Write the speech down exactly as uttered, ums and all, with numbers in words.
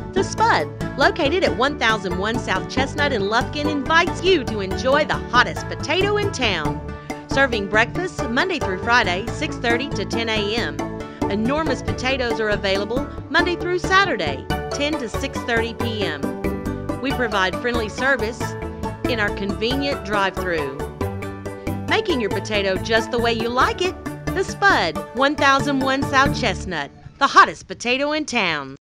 The Spud, located at one thousand one South Chestnut in Lufkin, invites you to enjoy the hottest potato in town. Serving breakfast Monday through Friday, six thirty to ten A M Enormous potatoes are available Monday through Saturday, ten to six thirty P M We provide friendly service in our convenient drive-through. Making your potato just the way you like it. The Spud, one thousand one South Chestnut, the hottest potato in town.